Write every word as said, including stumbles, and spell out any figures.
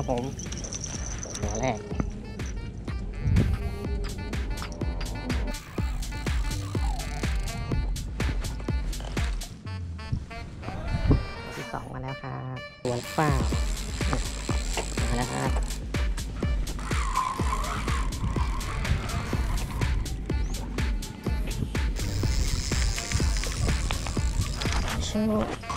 ครับผมตัวแรกตัวที่สองมาแล้วครับตัวฝ้ามาแล้วครับชู